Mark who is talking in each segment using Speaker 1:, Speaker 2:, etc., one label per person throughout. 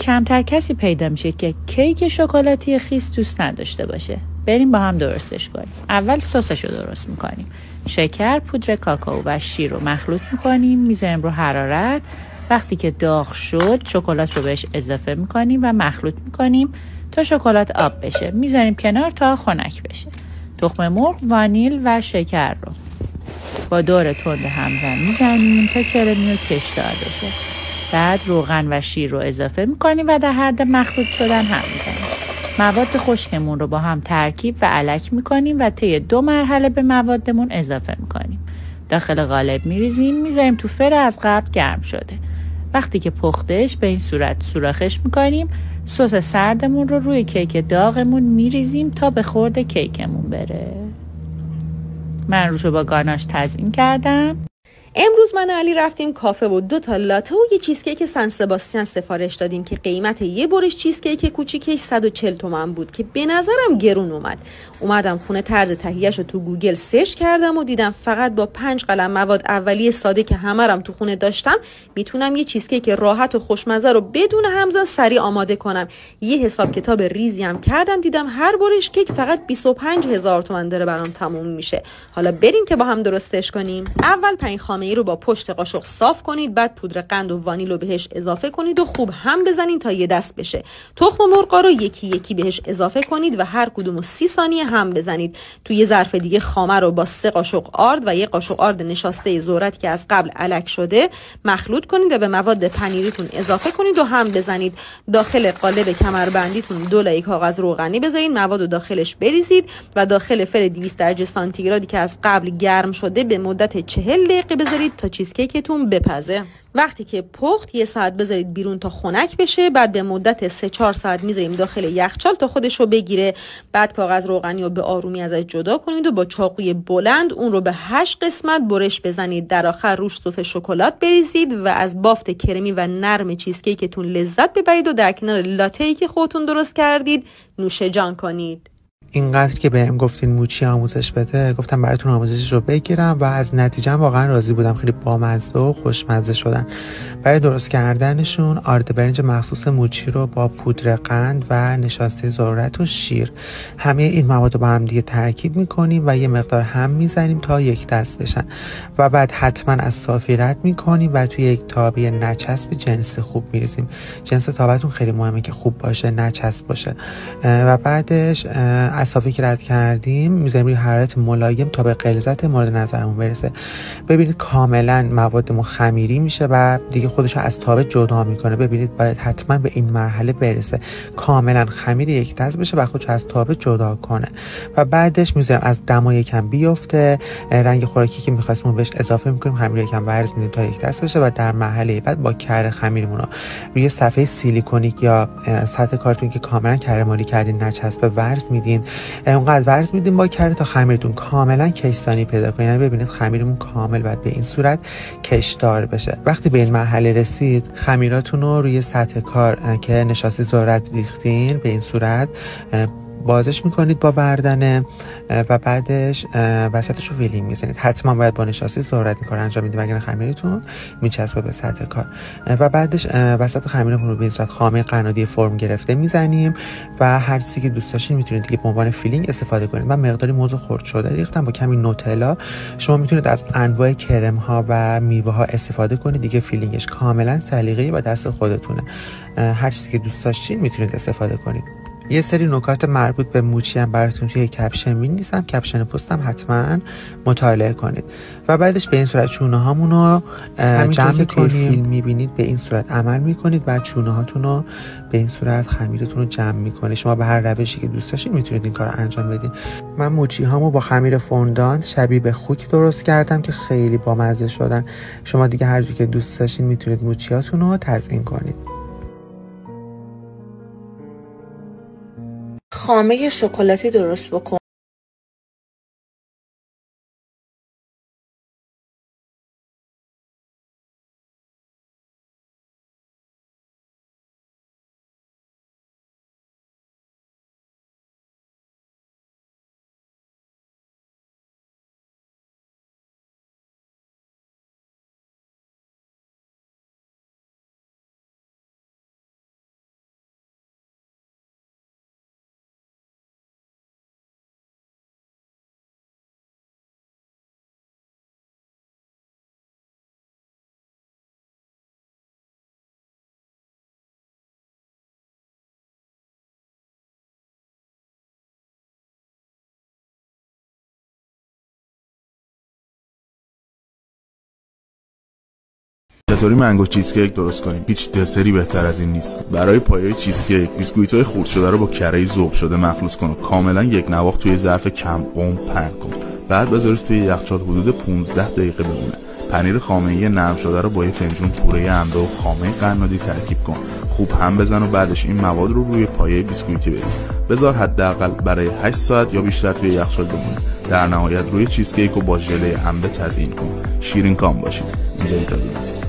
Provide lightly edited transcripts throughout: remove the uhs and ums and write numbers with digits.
Speaker 1: کمتر کسی پیدا میشه که کیک شکلاتی خیس دوست نداشته باشه. بریم با هم درستش کنیم. اول سسش رو درست میکنیم. شکر، پودر کاکائو و شیر رو مخلوط میکنیم، میذاریم رو حرارت. وقتی که داغ شد شکلات رو بهش اضافه میکنیم و مخلوط میکنیم تا شکلات آب بشه. میذاریم کنار تا خنک بشه. تخم مرغ، وانیل و شکر رو با دور تند همزن میزنیم تا کرمی و کشدار بشه. بعد روغن و شیر رو اضافه میکنیم و در حد مخلوط شدن هم میزنیم. مواد خشکمون رو با هم ترکیب و الک میکنیم و طی 2 مرحله به موادمون اضافه میکنیم. داخل قالب میریزیم، میذاریم تو فر از قبل گرم شده. وقتی که پختش به این صورت سوراخش میکنیم. سس سردمون رو روی کیک داغمون میریزیم تا به خورد کیکمون بره. من روشو با گاناش تزیین کردم.
Speaker 2: امروز من و علی رفتیم کافه و 2 تا لاته و یه چیزکیک سن سباستین سفارش دادیم که قیمت یه برش چیزکیک کوچیکش 140 تومن بود که به نظرم گرون اومدم خونه طرز تهیه‌شو تو گوگل سرچ کردم و دیدم فقط با 5 قلم مواد اولیه ساده که همه‌رم تو خونه داشتم میتونم یه چیزکیک راحت و خوشمزه رو بدون همزه سریع آماده کنم. یه حساب کتاب ریزی هم کردم، دیدم هر برش کیک فقط 25000 تومن داره برام تموم میشه. حالا بریم که با هم درستش کنیم. اول 5 خامه ای رو با پشت قاشق صاف کنید، بعد پودر قند و وانیل رو بهش اضافه کنید و خوب هم بزنید تا یه دست بشه. تخم مرغ رو یکی یکی بهش اضافه کنید و هر کدومو 30 ثانیه هم بزنید. توی یه ظرف دیگه خامه رو با 3 قاشق آرد و 1 قاشق آرد نشاسته ذرت که از قبل الک شده مخلوط کنید و به مواد پنیریتون اضافه کنید و هم بزنید. داخل قالب کمربندیتون 2 لایه کاغذ روغنی بذارید، مواد رو داخلش بریزید و داخل فر 200 درجه سانتیگرادی که از قبل گرم شده به مدت 40 دقیقه بذارید تا چیزکیکتون بپزه. وقتی که پخت 1 ساعت بذارید بیرون تا خنک بشه. بعد به مدت 3-4 ساعت میذاریم داخل یخچال تا خودش رو بگیره. بعد کاغذ روغنی رو به آرومی ازش جدا کنید و با چاقوی بلند اون رو به 8 قسمت برش بزنید. در آخر روش سس شکلات بریزید و از بافت کرمی و نرم چیزکیکتون لذت ببرید و در کنار لاته‌ای که خودتون درست کردید نوش جان کنید.
Speaker 3: اینقدر که بهم گفتین موچی آموزش بده، گفتم براتون آموزشش رو بگیرم و از نتیجه واقعا راضی بودم. خیلی بامزه و خوشمزه شدن. برای درست کردنشون آرد برنج مخصوص موچی رو با پودر قند و نشاسته ذرت و شیر، همه این مواد رو با هم دیگه ترکیب میکنیم و یه مقدار هم میزنیم تا یک دست بشن و بعد حتما از صافی رد میکنیم و توی یک تابه نچسب جنس خوب میریزیم. جنس تابتون خیلی مهمه که خوب باشه، نچسب باشه. و بعدش از صافی که رد کردیم میذاریم روی حرارت ملایم تا به غلظت مورد نظرمون برسه. ببینید کاملا موادمون خمیری میشه و دیگه خودشو از تابه جدا میکنه. ببینید باید حتما به این مرحله برسه، کاملا خمیر یک دست بشه و خودشو از تابه جدا کنه. و بعدش میذاریم از دما یکم بیفته، رنگ خوراکی که می‌خواستیم بهش اضافه میکنیم، خمیر یکم ورز میدیم تا یک دست بشه و در مرحله بعد با کره خمیرمون رو روی صفحه سیلیکونیک یا سطح کارتون که کاملا کره مالی کردین نچسبه ورز میدین. اونقدر ورز میدیم با کره تا خمیرتون کاملا کشداری پیدا کنه. یعنی ببینید خمیرمون کامل باید به این صورت کشدار بشه. وقتی به این مرحله رسید خمیراتون رو روی سطح کار که نشاسته ذرت ریختین به این صورت بازش میکنید با وردنه و بعدش وسطش رو ویلینگ میزنید. حتما باید با نشاسته ذرت این کار انجام میدید وگرنه خمیرتون میچسبه به سطح کار. و بعدش وسط خمیرمون رو به این صورت خامه قنادی فرم گرفته میزنیم و هر چیزی که دوست داشتین میتونید دیگه به عنوان فیلینگ استفاده کنید. من مقداری موز خرد شده ریختم با کمی نوتلا. شما میتونید از انواع کرم ها و میوه ها استفاده کنید. دیگه فیلینگش کاملا سلیقه‌ای با دست خودتونه. هر چیزی که دوست داشتین میتونید استفاده کنید. یه سری نکات مربوط به موچی هم براتون توی کپشن می‌نویسم، کپشن پستم حتما مطالعه کنید. و بعدش به این صورت چونه هامون رو جمع می‌کنید. فیلم می‌بینید به این صورت عمل می‌کنید و چونه هاتون رو به این صورت خمیرتون رو جمع می‌کنید. شما به هر روشی که دوست داشتین میتونید این کارو انجام بدید. من موچی هامو با خمیر فوندانت شبیه به خوک درست کردم که خیلی بامزه شدن. شما دیگه هر جوری که دوست داشتین میتونید موچیاتون رو تزیین کنید.
Speaker 4: خامه شکلاتی درست بکن.
Speaker 5: چطوری منگو چیزکیک درست کنیم؟ هیچ دسری بهتر از این نیست. برای پایه چیزکیک بیسکویت‌های خرد شده رو با کره ذوب شده مخلوط کن و کاملا یک نواخت توی ظرف کم عمر پهن کن. بعد بذارش توی یخچال حدود 15 دقیقه بمونه. پنیر خامه‌ای نرم شده رو با یه فنجون پوره انبه و خامه قنادی ترکیب کن. خوب هم بزن و بعدش این مواد رو روی پایه بیسکویتی بریز. بذار حداقل برای 8 ساعت یا بیشتر توی یخچال بمونه. در نهایت روی چیزکیک رو با ژله انبه تزیین کن. شیرین کام باشید. اینجا ایتالیا است.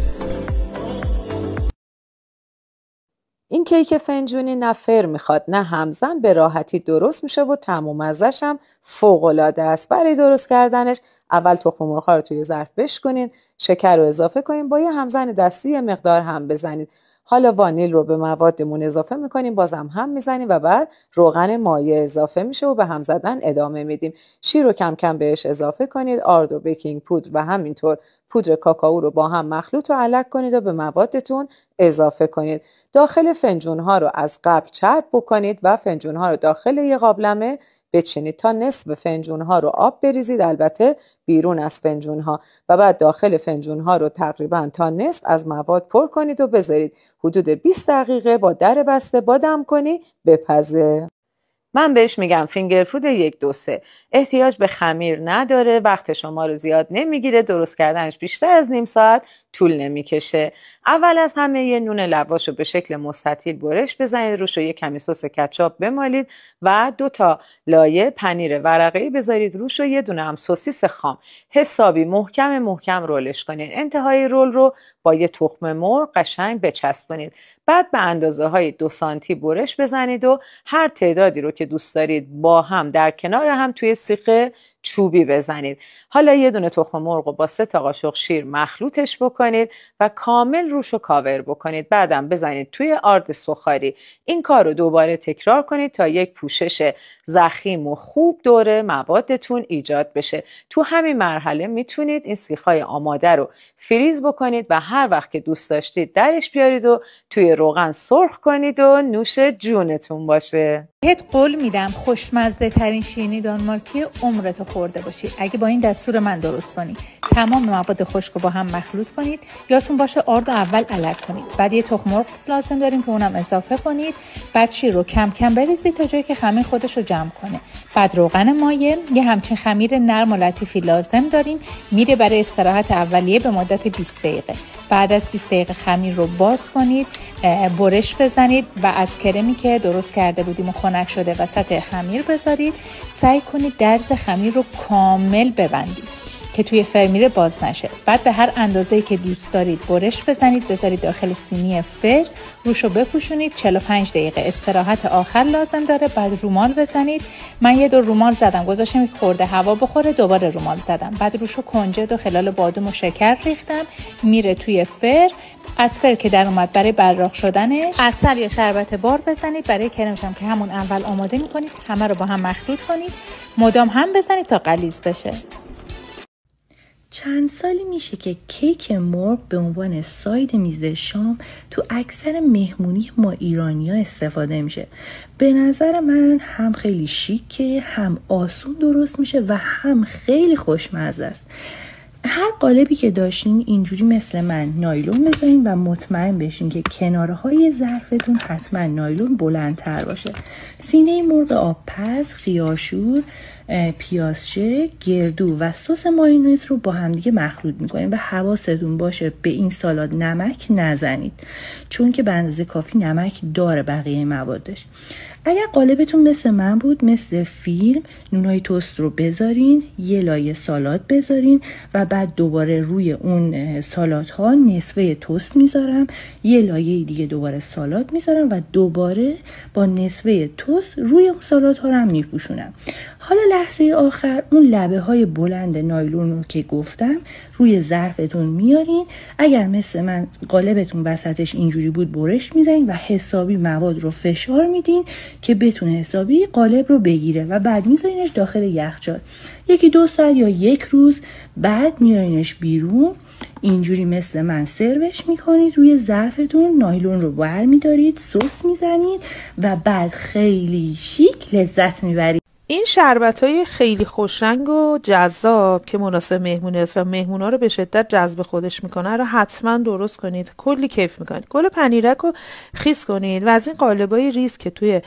Speaker 6: این کیک فنجونی نه فر میخواد نه همزن، به راحتی درست میشه و طعم و مزه‌ش هم فوق‌العاده است. برای درست کردنش اول تخم مرغ‌ها رو توی ظرف بشکنین، شکر رو اضافه کنین، با یه همزن دستی یه مقدار هم بزنید. حالا وانیل رو به موادمون اضافه میکنیم، بازم هم میزنیم و بعد روغن مایع اضافه میشه و به هم زدن ادامه میدیم. شیر رو کم کم بهش اضافه کنید، آرد و بیکینگ پودر و همینطور پودر کاکائو رو با هم مخلوط و علک کنید و به موادتون اضافه کنید. داخل فنجون ها رو از قبل چرب بکنید و فنجون ها رو داخل یه قابلمه بچینید تا نصف فنجون ها رو آب بریزید، البته بیرون از فنجون ها، و بعد داخل فنجون ها رو تقریبا تا نصف از مواد پر کنید و بذارید حدود 20 دقیقه با در بسته با دم کنی بپزه. من بهش میگم فینگر فود 1 2 3. احتیاج به خمیر نداره، وقت شما رو زیاد نمیگیره، درست کردنش بیشتر از نیم ساعت طول نمیکشه. اول از همه یه نون لواش رو به شکل مستطیل برش بزنید، روش رو یه کمی سس کچاپ بمالید و 2 تا لایه پنیر ورقه‌ای بذارید روش، رو یه دونه هم سوسیس خام حسابی محکم رولش کنید. انتهای رول رو با یه تخم مرغ قشنگ بچسبونید. بعد به اندازه های 2 سانتی برش بزنید و هر تعدادی رو که دوست دارید با هم در کنار هم توی سیخ چوبی بزنید. حالا یه دونه تخم مرغ رو با 3 تا قاشق شیر مخلوطش بکنید و کامل روش رو کاور بکنید. بعدم بزنید توی آرد سوخاری. این کار رو دوباره تکرار کنید تا یک پوشش ضخیم و خوب دور موادتون ایجاد بشه. تو همین مرحله میتونید این سیخ‌های آماده رو فریز بکنید و هر وقت که دوست داشتید درش بیارید و توی روغن سرخ کنید و نوش جونتون باشه.
Speaker 7: بهت قول میدم خوشمزه ترین شیرینی دانمارکی عمرتو خورده باشی اگه با این دستور من درست کنی. تمام مواد خشک رو با هم مخلوط کنید. یادتون باشه آرد اول علک کنید. بعد یه تخم مرغ لازم داریم که اونم اضافه کنید. بعد شیر رو کم کم بریزید تا جایی که خمیر خودش رو جمع کنه. بعد روغن مایع، یه همچین خمیر نرم و لطیفی لازم داریم، میره برای استراحت اولیه به مدت 20 دقیقه. بعد از 20 دقیقه خمیر رو باز کنید، برش بزنید و از کرمی که درست کرده بودیم و خنک شده وسط خمیر بذارید. سعی کنید درز خمیر رو کامل ببندید که توی فرمیر باز نشه. بعد به هر اندازه‌ای که دوست دارید برش بزنید، بذارید داخل سینی فر، روشو بپوشونید. 45 دقیقه استراحت آخر لازم داره. بعد رومال بزنید. من یه دور رومال زدم، گذاشتم که خورده هوا بخوره، دوباره رومال زدم. بعد روشو کنجد و خلال بادام و شکر ریختم، میره توی فر. از فر که در اومد برای براق شدنش عسل یا شربت بار بزنید. برای کرمش هم که همون اول آماده می‌کنید، همه رو با هم مخلوط کنید، مدام هم بزنید تا غلیظ بشه.
Speaker 8: چند سالی میشه که کیک مرغ به عنوان ساید میز شام تو اکثر مهمونی ما ایرانی‌ها استفاده میشه. به نظر من هم خیلی شیکه، هم آسون درست میشه و هم خیلی خوشمزه است. هر قالبی که داشتین اینجوری مثل من نایلون بذارین و مطمئن بشین که کنارهای ظرفتون حتما نایلون بلندتر باشه. سینه مرغ آبپز، خیارشور، پیازچه، گردو و سس مایونز رو با همدیگه مخلوط میکنید و حواستون باشه به این سالاد نمک نزنید، چون که به اندازه کافی نمک داره بقیه موادش. اگر قالبتون مثل من بود، مثل فیلم نونای توست رو بذارین، یه لایه سالاد بذارین و بعد دوباره روی اون سالادها نصفه توست میذارم، یه لایه دیگه دوباره سالاد میذارم و دوباره با نصفه توست روی اون سالادها رو هم میپوشونم. حالا لحظه آخر اون لبه های بلند نایلون رو که گفتم روی ظرفتون میارین. اگر مثل من قالبتون وسطش اینجوری بود، برش میزنین و حسابی مواد رو فشار میدین که بتونه حسابی قالب رو بگیره و بعد میذارینش داخل یخچال 1-2 ساعت یا 1 روز. بعد میارینش بیرون، اینجوری مثل من سروش میکنید روی ظرفتون، نایلون رو بر میدارید، سس میزنید و بعد خیلی شیک لذت میبرید.
Speaker 9: این شربت‌های خیلی خوشرنگ و جذاب که مناسب مهمونی است و مهمونا رو به شدت جذب خودش میکنه رو حتما درست کنید. کلی کیف میکنید. گل پنیرک رو خیس کنید و از این قالبای ریز که توی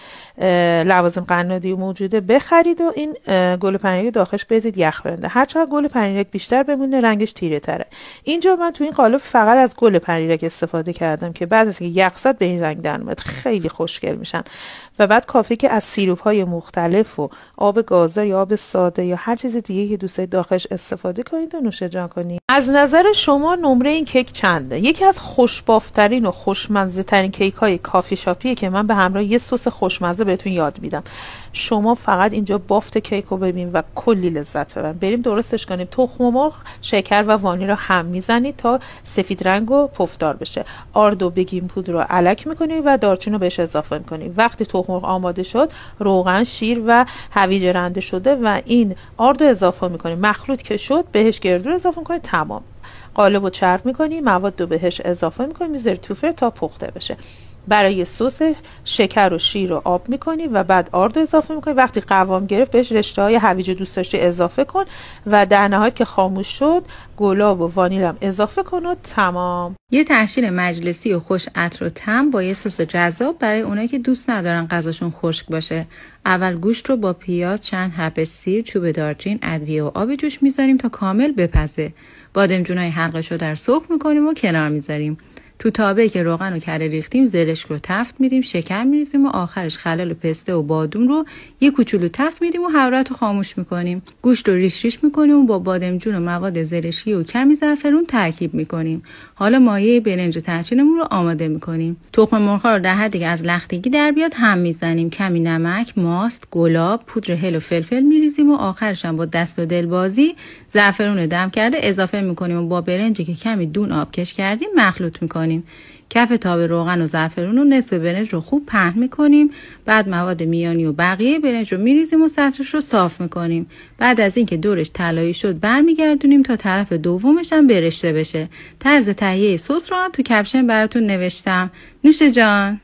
Speaker 9: لوازم قنادی موجوده بخرید و این گل پنیرک داخلش بذارید یخ بنده. هر چقدر گل پنیرک بیشتر بمونه رنگش تیره تره. اینجا من توی این قالب فقط از گل پنیرک استفاده کردم که بعد از اینکه یخ زد به این رنگ در اومد. خیلی خوشگل میشن. و بعد کافیه که از سیروپ‌های مختلف و آب گازدار یا آب ساده یا هر چیز دیگه که دوست دارید داخلش استفاده کنید و نوش جان کنید. از نظر شما نمره این کیک چنده؟ یکی از خوشبافترین و خوشمزه ترین کیک های کافی شاپیه که من به همراه یه سس خوشمزه بهتون یاد میدم. شما فقط اینجا بافت کیک رو ببین و کلی لذت ببرین. بریم درستش کنیم. تخم مرغ، شکر و وانیل رو هم میزنید تا سفید رنگ و پفدار بشه. آرد و بیکینگ پودر رو الک میکنید و دارچین رو بهش اضافه میکنید. وقتی تخم مرغ آماده شد، روغن، شیر و هویج رنده شده و این آرد رو اضافه میکنید. مخلوط که شد بهش گردو اضافه میکنید. تمام. قالب رو چرخ میکنید، مواد رو بهش اضافه میکنید، میذارید تو فر تا پخته بشه. برای سس شکر و شیر رو آب میکنی و بعد آرد رو اضافه میکنی. وقتی قوام گرفت بهش رشته های هویج دوست داشتی اضافه کن و در نهایت که خاموش شد گلاب و وانیل هم اضافه کن و تمام.
Speaker 1: یه تحشیر مجلسی و خوش عطر و طعم با یه سس جذاب برای اونایی که دوست ندارن غذاشون خشک باشه. اول گوشت رو با پیاز، چند حب سیر، چوب دارچین، ادویه و آب جوش میذاریم تا کامل بپزه. بادمجونای حلقه شده رو سرخ میکنیم و کنار میذاریم. تو تابه‌ای که روغن و کره ریختیم زرشک رو تفت میدیم، شکر میریزیم و آخرش خلال پسته و بادوم رو یه کوچولو تفت میدیم و حرارت رو خاموش میکنیم. گوشت رو ریش ریش میکنیم و با بادمجون و مواد زرشکی و کمی زعفرون ترکیب میکنیم. حالا مایه برنج تحچینمون رو آماده میکنیم. تخم مرغ رو در حدی که از لختگی در بیاد هم میزنیم. کمی نمک، ماست، گلاب، پودر هل و فلفل میریزیم و آخرش هم با دست و دل بازی زعفرون دم کرده اضافه میکنیم و با برنجی که کمی دون آبکش کردیم مخلوط میکنیم. کف تاب روغن و زعفرون و نصف برنج رو خوب پهن میکنیم. بعد مواد میانی و بقیه برنج رو میریزیم و سطحش رو صاف میکنیم. بعد از اینکه دورش طلایی شد برمیگردونیم تا طرف دومش هم برشته بشه. طرز تهیه سس رو هم تو کپشن براتون نوشتم. نوش جان.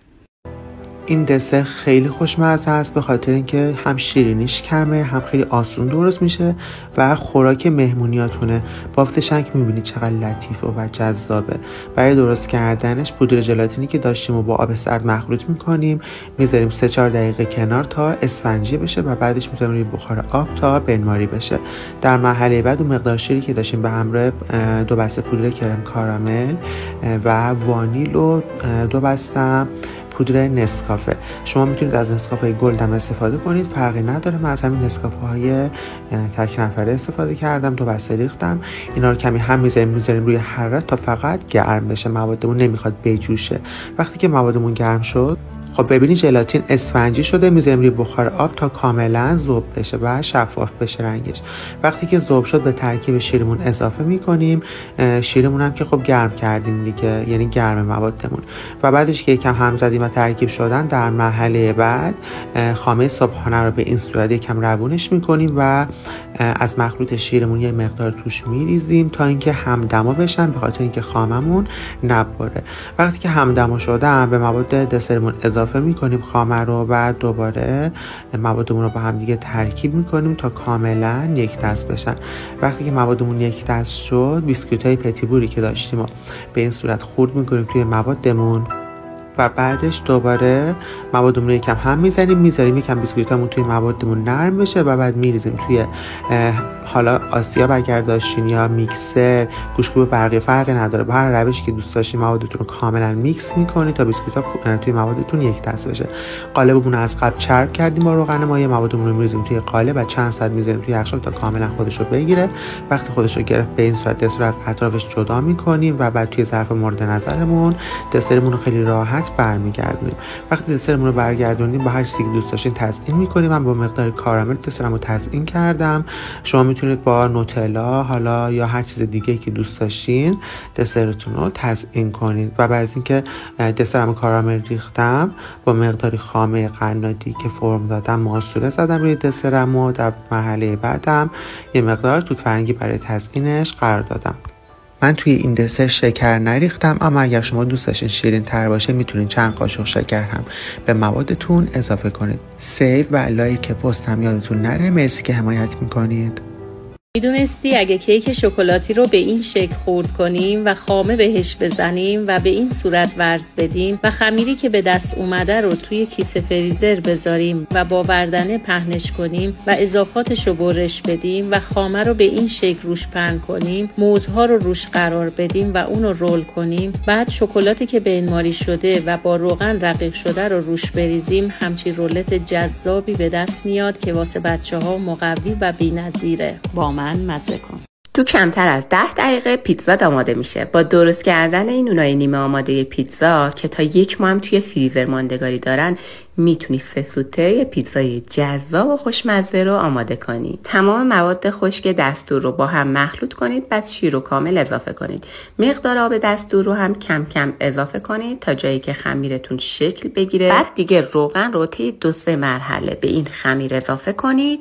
Speaker 3: این دسر خیلی خوشمزه است به خاطر اینکه هم شیرینیش کمه، هم خیلی آسون درست میشه و خوراک مهمونیاتونه. بافت شنک میبینید چقدر لطیفه و جذابه. برای درست کردنش پودر ژلاتینی که داشتیم و با آب سرد مخلوط میکنیم، میذاریم 3-4 دقیقه کنار تا اسفنجی بشه و بعدش میذاریم روی بخار آب تا بنماری بشه. در مرحله بعد اون مقدار شیری که داشتیم به همراه 2 بسته پودر کرم کارامل و وانیل و 2 بسته پودر نسکافه. شما میتونید از نسکافه گلدم استفاده کنید، فرقی نداره. من از همین نسکافه های تک نفره استفاده کردم. 2 بسته ریختم. اینا رو کمی هم میذاریم روی حرارت تا فقط گرم بشه. موادمون نمیخواد بجوشه. وقتی که موادمون گرم شد، خب ببینید ژلاتین اسفنجی شده. میذاریم روی بخار آب تا کاملا ذوب بشه و شفاف بشه رنگش. وقتی که ذوب شد به ترکیب شیرمون اضافه میکنیم. شیرمون هم که خب گرم کردیم دیگه، یعنی گرم موادمون. و بعدش که یکم هم زدیم و ترکیب شدن، در مرحله بعد خامه صبحانه رو به این صورت یکم روونش میکنیم و از مخلوط شیرمون یه مقدار توش میریزیم تا اینکه همدما بشن، به خاطر اینکه خاممون نبره. وقتی که همدما شدن به مواد دسرمون اضافه میکنیم خامه رو و دوباره موادمون رو با هم دیگه ترکیب میکنیم تا کاملا یک دست بشن. وقتی که موادمون یک دست شد، بیسکویت‌های پتیبوری که داشتیم رو به این صورت خورد میکنیم توی موادمون و بعدش دوباره موادمون رو یکم هم میذاریم یکم بیسکویتامون توی موادمون نرم بشه و بعد میریزیم توی حالا آسیاب اگر داشتین یا میکسر، گوشت‌کوب برقی فرقی نداره. با هر روشی که دوست داشتین موادتون رو کاملا میکس میکنید تا بیسکویتا توی موادتون یک دست بشه. قالبمون رو از قبل چرب کردیم با روغن مایع. موادمون رو میریزیم توی قالب و چند ساعت میذاریم توی یخچال تا کاملا خودش رو بگیره. وقتی خودش رو گرفت به این صورت دسر رو از اطرافش جدا میکنیم و بعد توی ظرف مورد نظرمون دسرمون رو خیلی راحت برمیگردونیم. وقتی دسرمون رو برگردونیم با هر چیزی که دوست داشتین تزیین میکنیم. من با مقدار کارامل دسرمو تزیین کردم. شما میتونید با نوتلا حالا یا هر چیز دیگه که دوست داشتین دسرتون رو تزیین کنید. و بعد از اینکه دسرمو کارامل ریختم با مقداری خامه قنادی که فرم دادم ماسوره زدم روی دسرمو. در مرحله بعدم یه مقدار توت فرنگی برای تزیینش قرار دادم. من توی این دسر شکر نریختم، اما اگر شما دوست داشتین شیرین تر باشه میتونین چند قاشق شکر هم به موادتون اضافه کنید. سیو و لایک پست هم یادتون نره. مرسی که حمایت میکنید.
Speaker 1: میدونستی اگه کیک شکلاتی رو به این شکل خرد کنیم و خامه بهش بزنیم و به این صورت ورز بدیم و خمیری که به دست اومده رو توی کیسه فریزر بذاریم و با وردنه پهنش کنیم و اضافاتش رو برش بدیم و خامه رو به این شکل روش پهن کنیم، موزها رو روش قرار بدیم و اون رو رول کنیم، بعد شکلاتی که بنماری شده و با روغن رقیق شده رو روش بریزیم، همچین رولت جذابی به دست میاد که واسه بچه‌ها مقوی و بی‌نظیره. با من مزه کن.
Speaker 10: تو کمتر از 10 دقیقه پیتزا آماده میشه. با درست کردن این نونای نیمه آماده پیتزا که تا 1 ماه هم توی فریزر ماندگاری دارن، میتونی 3 سوته پیتزای جذاب و خوشمزه رو آماده کنی. تمام مواد خشک دستور رو با هم مخلوط کنید، بعد شیر رو کامل اضافه کنید. مقدار آب دستور رو هم کم کم اضافه کنید تا جایی که خمیرتون شکل بگیره. بعد دیگه روغن رو طی 2-3 مرحله به این خمیر اضافه کنید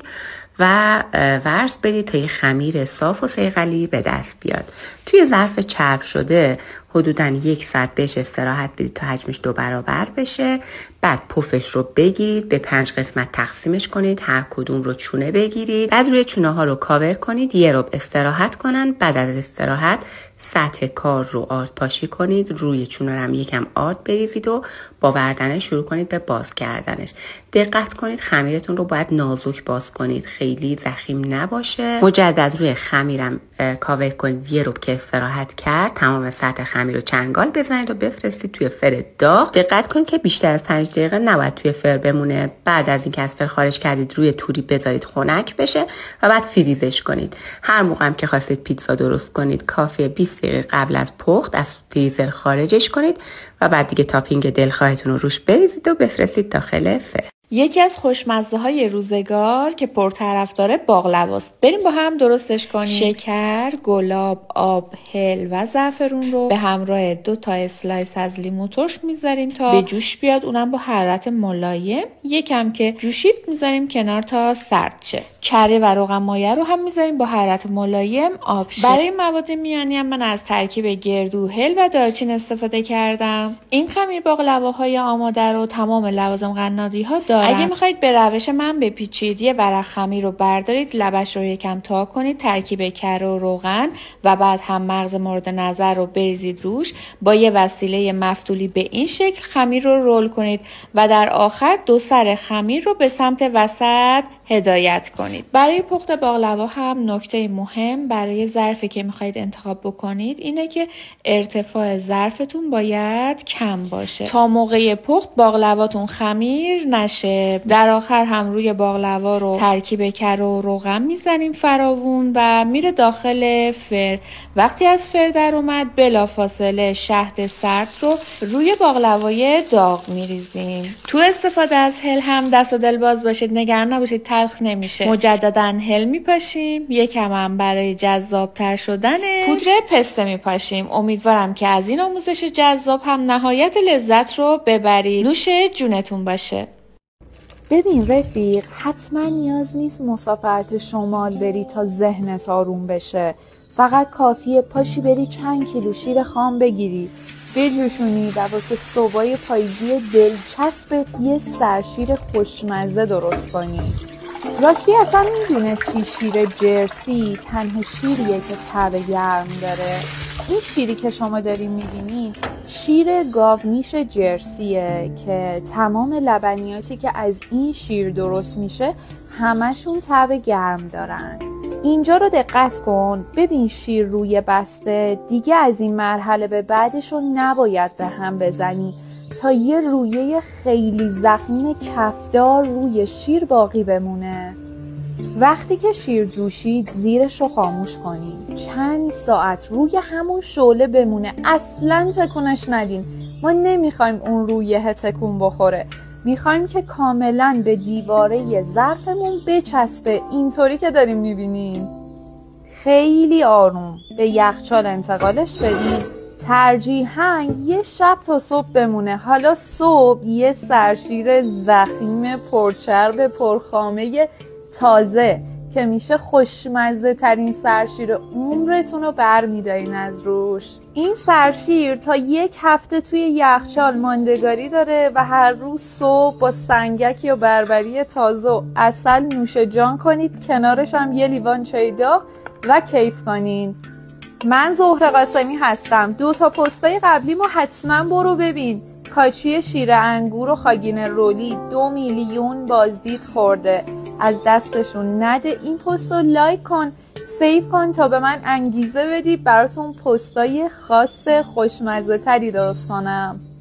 Speaker 10: و ورز بدید تا یه خمیر صاف و صیقلی به دست بیاد. توی ظرف چرب شده حدوداً 1 ساعت بهش استراحت بدید تا حجمش 2 برابر بشه. بعد پفش رو بگیرید، به 5 قسمت تقسیمش کنید، هر کدوم رو چونه بگیرید، بعد روی چونه ها رو کاور کنید، 1 ربع استراحت کنن. بعد از استراحت سطح کار رو آرد پاشی کنید، روی چونه هم یکم آرد بریزید و با وردنه شروع کنید به باز کردنش. دقت کنید خمیرتون رو باید نازک باز کنید، خیلی ضخیم نباشه. مجدد روی خمیرم کاور کنید، 1 ربع که استراحت کرد تمام سطح خمیر رو چنگال بزنید و بفرستید توی فر داغ. دقت کنید که بیشتر از 5 دقیقه نباید توی فر بمونه. بعد از اینکه از فر خارج کردید روی توری بذارید خنک بشه و بعد فریزش کنید. هر موقع هم که خواستید پیتزا درست کنید کافیه 20 دقیقه قبل از پخت از فریزر خارجش کنید و بعد دیگه تاپینگ دلخواهتون رو روش بریزید و بفرستید داخل فر.
Speaker 7: یکی از خوشمزه های روزگار که پرطرفدار باقلاواست. بریم با هم درستش کنیم. شکر، گلاب، آب، هل و زعفرون رو به همراه 2 تا اسلایس از لیمو ترش میذاریم تا به جوش بیاد، اونم با حرارت ملایم. یکم که جوشید میذاریم کنار تا سرد شه. کره و روغن مایه رو هم میذاریم با حرارت ملایم آب شه. برای مواد میانی هم من از ترکیب گردو، هل و دارچین استفاده کردم. این خمیر باقلاواهای آماده رو تمام لوازم قنادی ها دارن. اگه میخواید به روش من بپیچید، 1 ورق خمیر رو بردارید، لبش رو یکم تا کنید، ترکیب کره و روغن و بعد هم مغز مورد نظر رو بریزید روش، با یه وسیله مفتولی به این شکل خمیر رو رول کنید و در آخر 2 سر خمیر رو به سمت وسط هدایت کنید. برای پخت باقلوا هم نکته مهم برای ظرفی که میخواید انتخاب بکنید اینه که ارتفاع ظرفتون باید کم باشه تا موقع پخت باقلواتون خمیر نشه. در آخر هم روی باقلوا رو ترکیب کره و روغن میزنیم فراوون و میره داخل فر. وقتی از فر در اومد بلافاصله شهد سرد رو روی باقلوای داغ میریزیم. تو استفاده از هل هم دست و دل باز باشید، نگران نباشید تلخ نمیشه. مجددا هل میپاشیم، یکم هم برای جذاب تر شدنش پودر پسته میپاشیم. امیدوارم که از این آموزش جذاب هم نهایت لذت رو ببرید. نوش جونتون باشه.
Speaker 11: ببین رفیق، حتما نیاز نیست مسافرت شمال بری تا ذهنت آروم بشه. فقط کافیه پاشی بری چند کیلو شیر خام بگیری، بجوشونی و واسه صبحای پاییزی دلچسبت یه سرشیر خوشمزه درست کنی. راستی اصلا میدونستی شیر جرسی تنها شیریه که طعم گرم داره؟ این شیری که شما دارین میبینین شیر گاومیش جرسیه که تمام لبنیاتی که از این شیر درست میشه همشون طعم گرم دارن. اینجا رو دقت کن، ببین شیر روی بسته، دیگه از این مرحله به بعدش رو نباید به هم بزنی تا یه رویه خیلی ضخیم کفدار روی شیر باقی بمونه. وقتی که شیر جوشید زیرش رو خاموش کنین، چند ساعت روی همون شعله بمونه، اصلا تکونش ندین. ما نمیخوایم اون رویه تکون بخوره، میخوایم که کاملا به دیواره ظرفمون بچسبه، اینطوری که داریم میبینین. خیلی آروم به یخچال انتقالش بدین، ترجیحاً یه شب تا صبح بمونه. حالا صبح یه سرشیر ضخیم پرچرب پرخامه تازه که میشه خوشمزه ترین سرشیر عمرتون رو برمیدارین از روش. این سرشیر تا 1 هفته توی یخچال ماندگاری داره و هر روز صبح با سنگک یا بربری تازه و عسل نوش جان کنید، کنارش هم یه لیوان چای داغ و کیف کنین. من زهره قاسمی هستم. 2 تا پستای قبلیمو حتما برو ببین. کاچی شیر انگور و خاگین رولی 2 میلیون بازدید خورده. از دستشون نده. این پستو لایک کن، سیو کن تا به من انگیزه بدی براتون پستای خاص خوشمزه تری درست کنم.